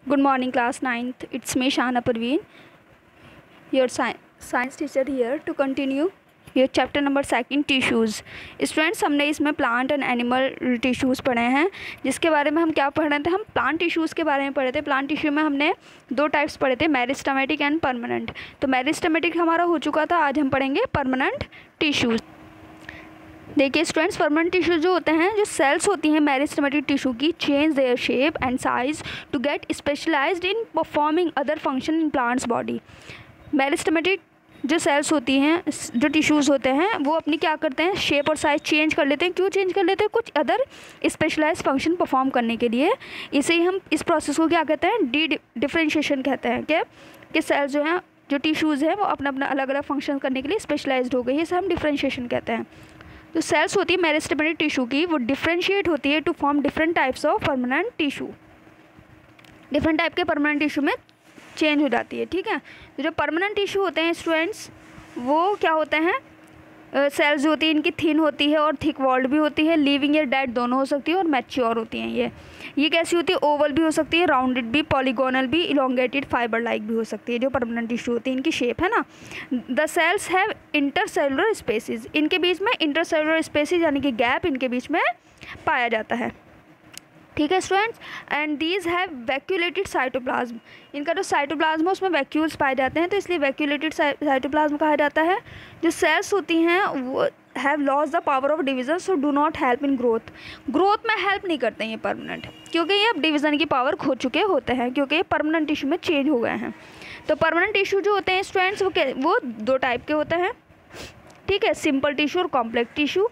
Good morning, class 9th. It's me, Shana Parveen, your science teacher here to continue your chapter number 2 tissues. Students, हमने इसमें plant and animal tissues पढ़े हैं, जिसके बारे में हम क्या पढ़ रहे थे। हम प्लांट टिश्यूज़ के बारे में पढ़े थे। प्लांट टिश्यू में हमने 2 टाइप्स पढ़े थे, मेरिस्टेमेटिक एंड परमानेंट। तो मेरिस्टेमेटिक हमारा हो चुका था, आज हम पढ़ेंगे परमानेंट टिश्यूज़। देखिए स्टूडेंट्स, परमानेंट टिश्यू जो होते हैं, जो सेल्स होती हैं मेरिस्टेमेटिक टिश्यू की, change their shape and size to get specialised in performing other function in plants body. Meristematic जो सेल्स होती हैं, जो टिश्यूज़ होते हैं, वो अपनी क्या करते हैं, शेप और साइज चेंज कर लेते हैं। क्यों चेंज कर लेते हैं? कुछ अदर स्पेशलाइज फंक्शन परफॉर्म करने के लिए। इसे ही हम इस प्रोसेस को क्या कहते हैं, डिफरेंशिएशन कहते हैं। कि सेल्स जो हैं, जो टिश्यूज़ हैं, वो अपना अपना अलग अलग फंक्शन करने के लिए स्पेशलाइज्ड हो गई है, इसे हम डिफरेंशिएशन कहते हैं। जो सेल्स होती है मेरिस्टेमेटिक टिश्यू की, वो डिफरेंशिएट होती है to form different types of permanent tissue. Different type के परमानेंट टिश्यू में चेंज हो जाती है। ठीक है, तो जो परमानेंट टिश्यू होते हैं स्टूडेंट्स, वो क्या होते हैं, सेल्स जो होती है इनकी थिन होती है और थिक वॉल्ड भी होती है। लिविंग या डेड दोनों हो सकती है और मैच्योर होती हैं। ये कैसी होती है, ओवल भी हो सकती है, राउंडेड भी, पॉलीगोनल भी, इलोंगेटेड, फाइबर लाइक भी हो सकती है। जो परमानेंट टिश्यू होती है, इनकी शेप है ना। The cells have intercellular spaces, इनके बीच में इंटरसेलुलर स्पेसिस यानी कि गैप इनके बीच में पाया जाता है। ठीक है students, and these have vacuolated cytoplasm, इनका जो साइटोप्लाज्म है उसमें वैक्यूल्स पाए जाते हैं, तो इसलिए वैक्यूलेटेड साइटोप्लाज्म कहा जाता है। जो सेल्स होती हैं वो have loss the power of division, so do not help in growth में हेल्प नहीं करते हैं ये परमानेंट, क्योंकि ये अब डिवीज़न की पावर खो चुके होते हैं, क्योंकि ये परमानेंट टिश्यू में चेंज हो गए हैं। तो परमानेंट टिश्यू जो होते हैं स्टूडेंट्स, वो 2 टाइप के होते हैं। ठीक है, सिंपल टिश्यू और complex tissue.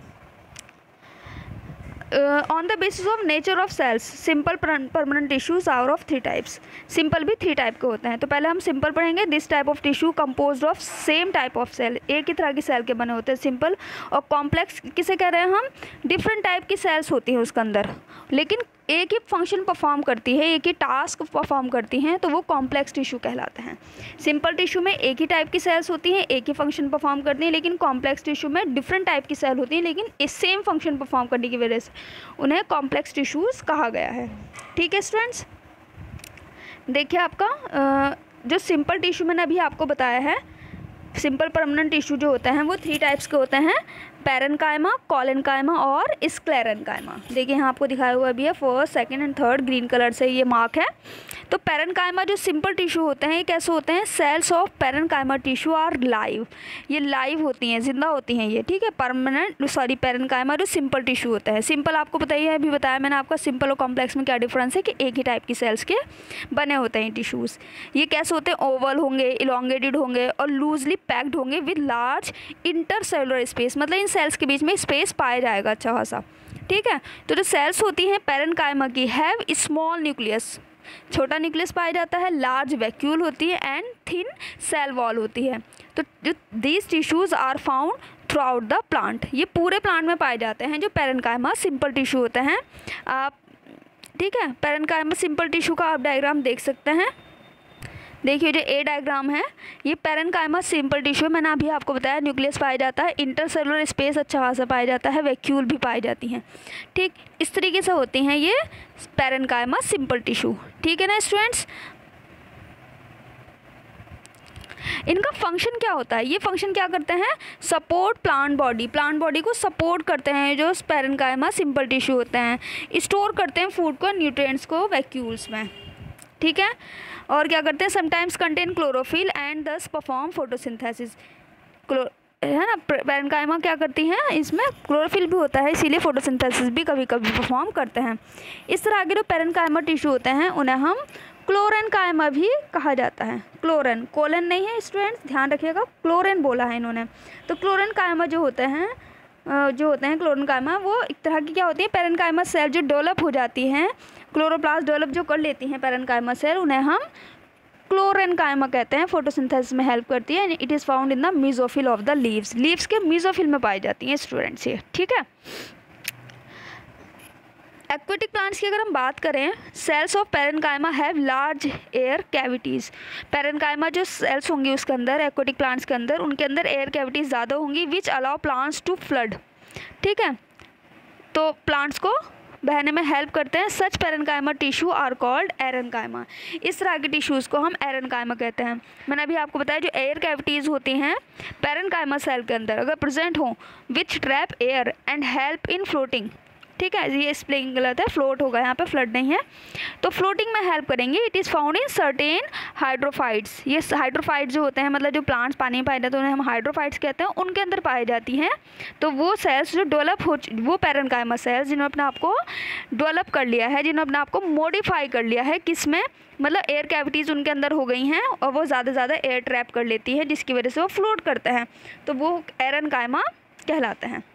On the basis of nature of cells, simple permanent tissues are of 3 types. Simple भी 3 टाइप के होते हैं। तो पहले हम सिंपल पढ़ेंगे। This type of tissue composed of same type of cell, एक ही तरह की सेल के बने होते हैं, सिंपल। और कॉम्प्लेक्स किसे कह रहे हैं हम, डिफरेंट टाइप की सेल्स होती हैं उसके अंदर, लेकिन एक ही फंक्शन परफॉर्म करती है, एक ही टास्क परफॉर्म करती हैं, तो वो कॉम्प्लेक्स टिश्यू कहलाते हैं। सिंपल टिश्यू में एक ही टाइप की सेल्स होती हैं, एक ही फंक्शन परफॉर्म करती हैं, लेकिन कॉम्प्लेक्स टिश्यू में डिफरेंट टाइप की सेल होती हैं, लेकिन इस सेम फंक्शन परफॉर्म करने की वजह से उन्हें कॉम्प्लेक्स टिश्यूज़ कहा गया है। ठीक है स्टूडेंट्स, देखिए आपका जो सिंपल टिश्यू मैंने अभी आपको बताया है, सिंपल परमानेंट टिश्यू जो होते हैं वो 3 टाइप्स के होते हैं, पैरेन्काइमा, कोलेन्काइमा और स्क्लेरेन्काइमा। देखिए यहाँ आपको दिखाया हुआ भी है, 1st, 2nd and 3rd green colour से ये मार्क है। तो पैरेन्काइमा जो सिंपल टिश्यू होते हैं, ये कैसे होते हैं, cells of parenchyma tissue are live, ये लाइव होती हैं, जिंदा होती हैं ये। ठीक है, पैरेन्काइमा जो सिंपल टिश्यू होता है, सिंपल आपको बताइए, अभी बताया मैंने आपका सिंपल और कॉम्प्लेक्स में क्या डिफरेंस है, कि एक ही टाइप की सेल्स के बने होते हैं टिश्यूज़। ये कैसे होते हैं, ओवल होंगे, इलोंगेटेड होंगे और लूजली पैक्ड होंगे विद लार्ज इंटरसेलुलर स्पेस, मतलब इन सेल्स के बीच में स्पेस पाया जाएगा अच्छा खासा। ठीक है, तो जो सेल्स होती हैं पैरेन्काइमा की, हैव स्मॉल न्यूक्लियस, छोटा न्यूक्लियस पाया जाता है, लार्ज वैक्यूल होती है एंड थिन सेल वॉल होती है। तो जो these tissues are found throughout the plant, ये पूरे प्लांट में पाए जाते हैं, जो पैरेन्काइमा सिंपल टिश्यू होते हैं। आप ठीक है, पैरेन्काइमा सिंपल टिश्यू का आप डायग्राम देख सकते हैं। देखिए जो ए डायग्राम है, ये पैरेन्काइमा सिंपल टिश्यू, मैंने अभी आपको बताया, न्यूक्लियस पाया जाता है, इंटरसेलुलर स्पेस अच्छा खासा पाया जाता है, वैक्यूल भी पाई जाती हैं। ठीक, इस तरीके से होती हैं ये पैरेन्काइमा सिंपल टिश्यू। ठीक है ना स्टूडेंट्स, इनका फंक्शन क्या होता है, ये फंक्शन क्या करते हैं, सपोर्ट प्लांट बॉडी को सपोर्ट करते हैं। जो पैरेन्काइमा सिंपल टिश्यू होते हैं, स्टोर करते हैं फूड को, न्यूट्रिएंट्स को वैक्यूल्स में। ठीक है, और क्या करते हैं, sometimes contain chlorophyll and thus perform photosynthesis, है ना। पैरेन्काइमा क्या करती हैं, इसमें क्लोरोफिल भी होता है, इसीलिए फोटोसिंथेसिस भी कभी कभी परफॉर्म करते हैं। इस तरह के जो पैरेन्काइमा टिश्यू होते हैं, उन्हें हम क्लोरेन्काइमा भी कहा जाता है। क्लोरेन, कोलन नहीं है स्टूडेंट्स, ध्यान रखिएगा, क्लोरेन बोला है इन्होंने। तो क्लोरेन्काइमा जो होते हैं क्लोरेन्काइमा, वो एक तरह की क्या होती है, पैरेन्काइमा सेल जो डेवलप हो जाती हैं, क्लोरोप्लास्ट डेवलप जो कर लेती हैं पैरेन्काइमा सेल, उन्हें हम क्लोरेन्काइमा कहते हैं। फोटोसिंथेसिस में हेल्प करती है। It is found in the mesophyll of the leaves के मीजोफिल में पाई जाती हैं स्टूडेंट्स ये। ठीक है, एक्वेटिक प्लांट्स की अगर हम बात करें, cells of parenchyma have large air cavities. Parenchyma जो सेल्स होंगी उसके अंदर, एक्वेटिक प्लांट्स के अंदर, उनके अंदर एयर कैविटीज़ ज़्यादा होंगी, which allow plants to flood. ठीक है, तो प्लांट्स को बहने में हेल्प करते हैं। Such parenchyma tissue are called aerenchyma. इस तरह के टिश्यूज़ को हम एरेन्काइमा कहते हैं। मैंने अभी आपको बताया जो एयर कैविटीज़ होती हैं पेरेन्काइमा सेल के अंदर अगर प्रेजेंट हो which trap air and help in floating, ठीक है, ये स्पेलिंग गलत है, फ्लोट होगा यहाँ पे, फ्लड नहीं है, तो फ्लोटिंग में हेल्प करेंगे। It is found in certain hydrophytes. ये हाइड्रोफाइट्स जो होते हैं मतलब जो प्लांट्स पानी में पाए जाते हैं उन्हें हम हाइड्रोफाइट्स कहते हैं, उनके अंदर पाई जाती हैं। तो वो सेल्स जो डेवलप हो, वो पेरेन्काइमा सेल्स जिन्होंने अपने आप को डेवलप कर लिया है, जिन्होंने अपने आप को मॉडिफाई कर लिया है, किस में, मतलब एयर कैविटीज़ उनके अंदर हो गई हैं और वो ज़्यादा ज़्यादा एयर ट्रैप कर लेती है जिसकी वजह से वो फ्लोट करते हैं, तो वो एरेन्काइमा कहलाते हैं।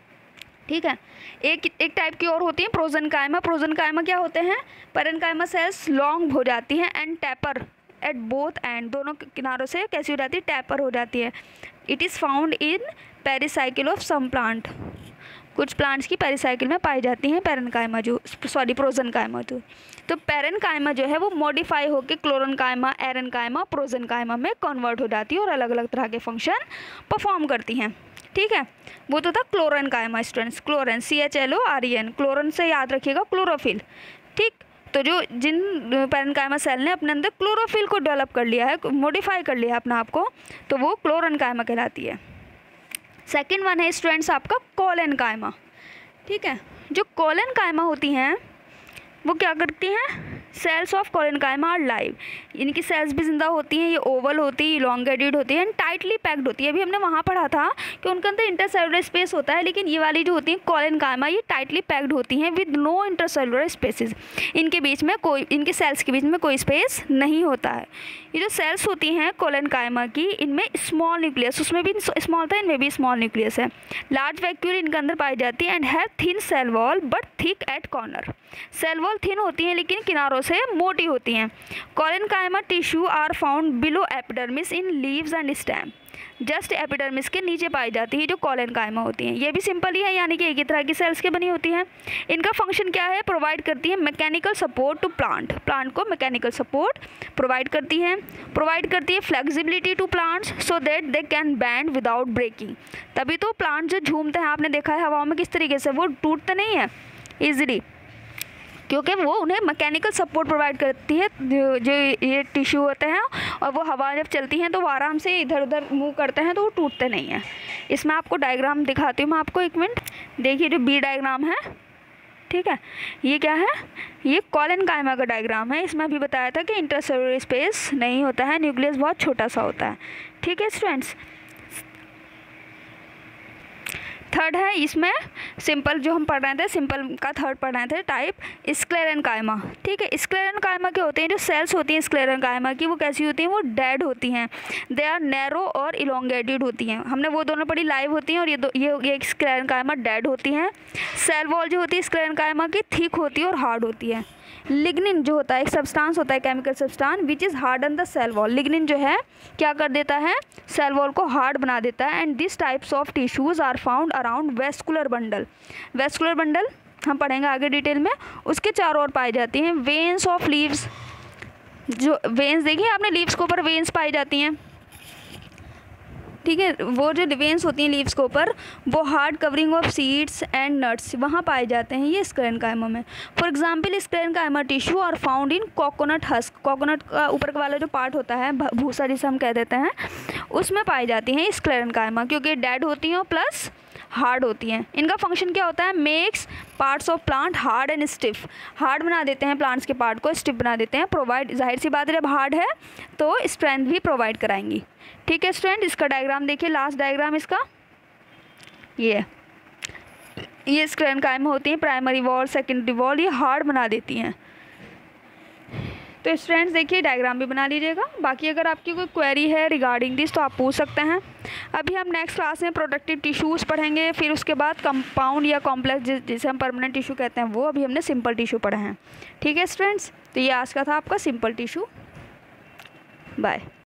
ठीक है, एक टाइप की और होती है प्रोजेन्काइमा। प्रोजेन्काइमा क्या होते हैं, पेरेन्काइमा सेल्स लॉन्ग हो जाती हैं and taper at both end, दोनों किनारों से कैसी हो जाती है, टैपर हो जाती है। It is found in pericycle of some plant, कुछ प्लांट्स की पेरिसाइकिल में पाई जाती हैं पेरेन्काइमा प्रोजेन्काइमा। तो पेरेन्काइमा जो है वो मॉडिफाई होकर क्लोरेन्काइमा, एरेन्काइमा, प्रोजेन्काइमा में कन्वर्ट हो जाती है और अलग अलग तरह के फंक्शन परफॉर्म करती हैं। ठीक है, वो तो था क्लोरेन्काइमा स्टूडेंट्स, क्लोरेन CHLOREN, क्लोरेन से याद रखिएगा क्लोरोफिल। ठीक, तो जो जिन पेरेन्काइमा सेल ने अपने अंदर क्लोरोफिल को डेवलप कर लिया है, मॉडिफाई कर लिया है अपने आप को, तो वो क्लोरेन्काइमा कहलाती है। सेकेंड वन है स्टूडेंट्स आपका कोलेन्काइमा। ठीक है, जो कोलेन्काइमा होती हैं वो क्या करती हैं, cells of collenchyma are live, इनकी सेल्स भी जिंदा होती हैं, ये ओवल होती है, इलोंगेटेड होती है एंड टाइटली पैक्ड होती है। अभी हमने वहाँ पढ़ा था कि उनके अंदर इंटरसेलुलर स्पेस होता है, लेकिन ये वाली जो होती हैं कोलेन्काइमा ये टाइटली पैक्ड होती हैं विद नो इंटरसेलुलर स्पेसेस, इनके बीच में कोई, इनके सेल्स के बीच में कोई स्पेस नहीं होता है। ये जो सेल्स होती हैं कोलेन्काइमा की, इनमें स्मॉल न्यूक्लियस, उसमें भी स्मॉल था, इनमें भी स्मॉल न्यूक्लियस है, लार्ज वैक्यूल इनके अंदर पाई जाती है and have thin cell wall but thick at corner. Cell wall thin होती हैं लेकिन किनारों से मोटी होती हैं। Collenchyma tissue are found below epidermis in leaves and stem, just epidermis के नीचे पाई जाती है जो कोलेन्काइमा होती हैं। ये भी सिंपल ही है, यानी कि एक ही तरह की सेल्स के बनी होती हैं। इनका फंक्शन क्या है, प्रोवाइड करती है mechanical support to plant, plant को मैकेनिकल सपोर्ट प्रोवाइड करती है flexibility to plants so that they can bend without breaking. तभी तो प्लांट जो झूमते हैं, आपने देखा है हवाओं में किस तरीके से, वो टूटते नहीं है ईजिली, क्योंकि वो उन्हें मैकेनिकल सपोर्ट प्रोवाइड करती है। जो ये टिश्यू होते हैं और वो हवा जब चलती हैं तो वो आराम से इधर उधर मूव करते हैं, तो वो टूटते नहीं हैं। इसमें आपको डायग्राम दिखाती हूँ मैं आपको, एक मिनट देखिए, जो बी डायग्राम है, ठीक है, ये क्या है, ये कोलेन्काइमा का डायग्राम है। इसमें अभी बताया था कि इंटरसेलुलर स्पेस नहीं होता है, न्यूक्लियस बहुत छोटा सा होता है। ठीक है स्टूडेंट्स, थर्ड है, इसमें सिंपल जो हम पढ़ रहे थे, सिंपल का थर्ड पढ़ रहे थे टाइप, स्क्लेरेन्काइमा। ठीक है, स्क्लेरेन्काइमा क्या होते हैं, जो सेल्स होती हैं स्क्लेरेन्काइमा की वो कैसी होती हैं, वो डेड होती हैं, दे आर नैरो और इलोंगेटेड होती हैं। हमने वो दोनों पढ़ी, लाइव होती हैं, और ये स्क्लेरेन्काइमा डेड होती हैं। सेल वॉल जो होती है स्क्लेरेन्काइमा की थिक होती है और हार्ड होती है। लिग्निन जो होता है एक सब्सटेंस होता है, chemical substance which is harden the cell wall. Lignin जो है क्या कर देता है, सेल वॉल को हार्ड बना देता है। And this types of tissues are found around vascular bundle. Vascular bundle हम पढ़ेंगे आगे डिटेल में, उसके चारों ओर पाई जाती हैं। वेन्स ऑफ लीव्स, जो वेन्स देखिए आपने, लीव्स के ऊपर वेन्स पाई जाती हैं। ठीक है, वो जो वेन्स होती हैं लीव्स के ऊपर, वो hard covering of seeds and nuts वहाँ पाए जाते हैं ये स्क्लेरेन्काइमा में। For example sclerenchyma tissue are found in coconut husk, coconut का ऊपर वाला जो पार्ट होता है, भूसा जिसे हम कह देते हैं, उसमें पाई जाती हैं स्क्लेरेन्काइमा, क्योंकि डेड होती हैं प्लस हार्ड होती हैं। इनका फंक्शन क्या होता है, makes parts of plant hard and stiff, hard बना देते हैं प्लांट्स के पार्ट को, स्टिफ बना देते हैं। प्रोवाइड, जाहिर सी बात है जब हार्ड है तो स्ट्रेंथ भी प्रोवाइड कराएंगी। ठीक है स्टूडेंट, इसका डायग्राम देखिए, लास्ट डायग्राम इसका ये स्क्लेरेन्काइमा होती हैं, प्राइमरी वॉल, सेकेंडरी वॉल, ये हार्ड बना देती हैं। तो स्टूडेंट्स देखिए डायग्राम भी बना लीजिएगा। बाकी अगर आपकी कोई क्वेरी है रिगार्डिंग दिस तो आप पूछ सकते हैं। अभी हम नेक्स्ट क्लास में प्रोडक्टिव टिश्यूज़ पढ़ेंगे, फिर उसके बाद कंपाउंड या कॉम्प्लेक्स जिसे हम परमानेंट टिश्यू कहते हैं वो। अभी हमने सिंपल टिश्यू पढ़े हैं। ठीक है स्टूडेंट्स, तो ये आज का था आपका सिंपल टिश्यू। बाय।